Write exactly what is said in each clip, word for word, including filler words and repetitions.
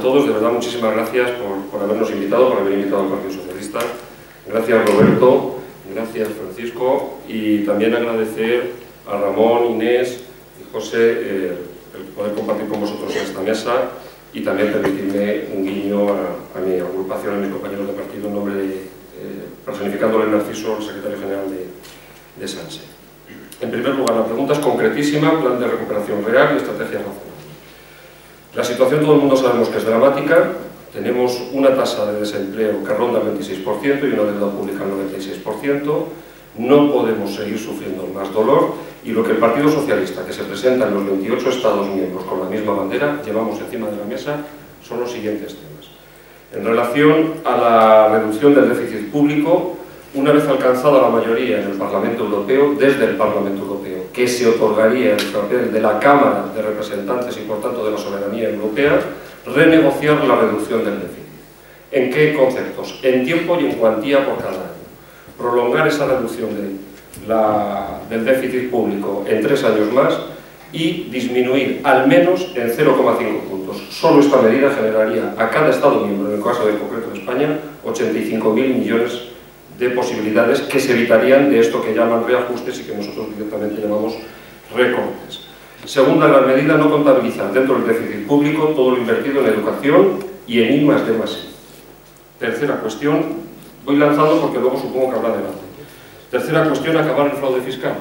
todos, de verdad muchísimas gracias por, por habernos invitado, por haber invitado al Partido Socialista. Gracias Roberto, gracias Francisco, y también agradecer a Ramón, Inés y José eh, el poder compartir con vosotros en esta mesa, y también permitirme un guiño a, a mi agrupación, a mis compañeros de partido, en nombre de, eh, personificándole Narciso, el secretario general de, de SANSE. En primer lugar, la pregunta es concretísima: plan de recuperación real y estrategia racional. La situación todo el mundo sabemos que es dramática. Tenemos una tasa de desempleo que ronda el veintiséis por ciento y una deuda pública al noventa y seis por ciento. No podemos seguir sufriendo más dolor, y lo que el Partido Socialista, que se presenta en los veintiocho Estados miembros con la misma bandera, llevamos encima de la mesa son los siguientes temas. En relación a la reducción del déficit público, una vez alcanzada la mayoría en el Parlamento Europeo, desde el Parlamento Europeo, que se otorgaría el papel de la Cámara de Representantes y por tanto de la soberanía europea, renegociar la reducción del déficit. ¿En qué conceptos? En tiempo y en cuantía por cada año. Prolongar esa reducción de la, del déficit público en tres años más y disminuir al menos en cero coma cinco puntos. Solo esta medida generaría a cada Estado miembro, en el caso de concreto de España, ochenta y cinco mil millones de posibilidades que se evitarían de esto que llaman reajustes y que nosotros directamente llamamos recortes. Segunda gran medida, no contabilizar dentro del déficit público todo lo invertido en educación y en I más D más I. Tercera cuestión, voy lanzando porque luego supongo que habrá debate. Tercera cuestión, acabar el fraude fiscal.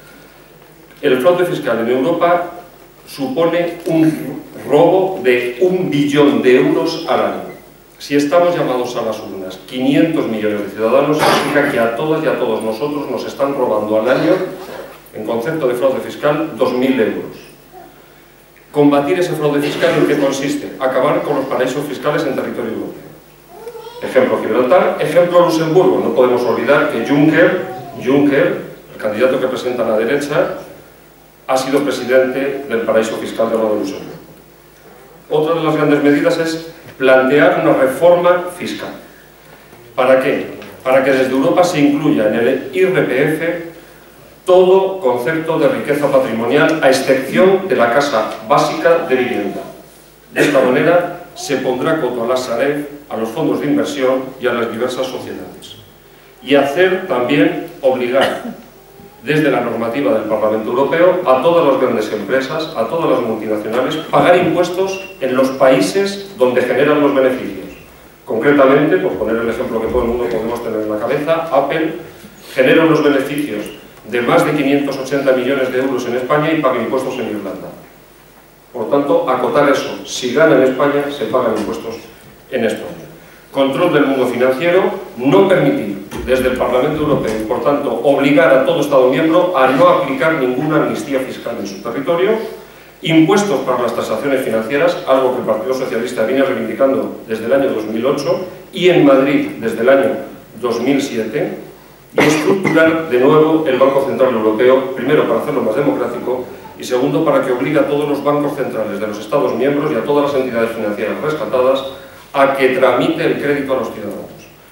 El fraude fiscal en Europa supone un robo de un billón de euros al año. Si estamos llamados a las urnas quinientos millones de ciudadanos, significa que a todas y a todos nosotros nos están robando al año, en concepto de fraude fiscal, dos mil euros. Combatir ese fraude fiscal, ¿en qué consiste? Acabar con los paraísos fiscales en territorio europeo. Ejemplo Gibraltar, ejemplo Luxemburgo. No podemos olvidar que Juncker, Juncker, el candidato que presenta a la derecha, ha sido presidente del paraíso fiscal llamado Luxemburgo. Otra de las grandes medidas es plantear una reforma fiscal. ¿Para qué? Para que desde Europa se incluya en el I R P F todo concepto de riqueza patrimonial, a excepción de la casa básica de vivienda. De esta manera se pondrá coto a la Sareb, a los fondos de inversión y a las diversas sociedades. Y hacer también, obligar desde la normativa del Parlamento Europeo a todas las grandes empresas, a todas las multinacionales, pagar impuestos en los países donde generan los beneficios. Concretamente, por poner el ejemplo que todo el mundo podemos tener en la cabeza, Apple genera unos beneficios de más de quinientos ochenta millones de euros en España y paga impuestos en Irlanda. Por tanto, acotar eso. Si gana en España, se pagan impuestos en España. Control del mundo financiero, no permitir desde el Parlamento Europeo y, por tanto, obligar a todo Estado miembro a no aplicar ninguna amnistía fiscal en su territorio. Impuestos para las transacciones financieras, algo que el Partido Socialista viene reivindicando desde el año dos mil ocho y en Madrid desde el año dos mil siete. Y estructurar de nuevo el Banco Central Europeo, primero para hacerlo más democrático y segundo para que obligue a todos los bancos centrales de los Estados miembros y a todas las entidades financieras rescatadas a que tramite el crédito a los ciudadanos.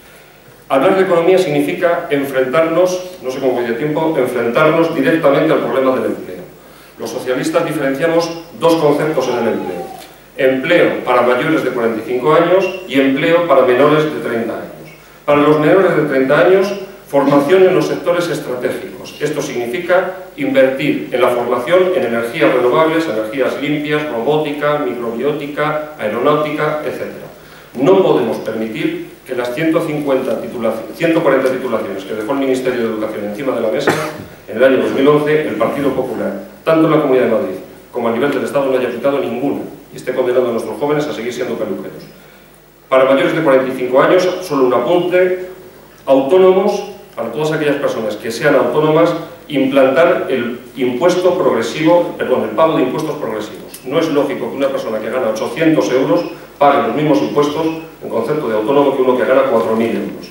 Hablar de economía significa enfrentarnos, no sé cómo voy de tiempo, enfrentarnos directamente al problema del empleo. Los socialistas diferenciamos dos conceptos en el empleo: empleo para mayores de cuarenta y cinco años y empleo para menores de treinta años. Para los menores de treinta años, formación en los sectores estratégicos. Esto significa invertir en la formación en energías renovables, energías limpias, robótica, microbiótica, aeronáutica, etcétera. No podemos permitir que las ciento cincuenta titulaciones, ciento cuarenta titulaciones que dejó el Ministerio de Educación encima de la mesa en el año dos mil once, el Partido Popular, tanto en la Comunidad de Madrid como a nivel del Estado, no haya aplicado ninguna y esté condenando a nuestros jóvenes a seguir siendo peluqueros. Para mayores de cuarenta y cinco años, solo un apunte: autónomos, para todas aquellas personas que sean autónomas, implantar el impuesto progresivo, perdón, el pago de impuestos progresivos. No es lógico que una persona que gana ochocientos euros pague los mismos impuestos en concepto de autónomo que uno que gana cuatro mil euros.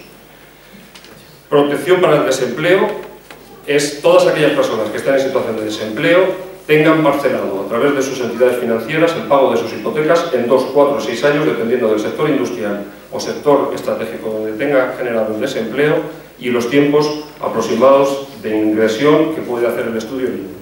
Protección para el desempleo es todas aquellas personas que están en situación de desempleo tengan parcelado a través de sus entidades financieras el pago de sus hipotecas en dos, cuatro o seis años, dependiendo del sector industrial o sector estratégico donde tenga generado el desempleo y los tiempos aproximados de ingresión que puede hacer el estudio.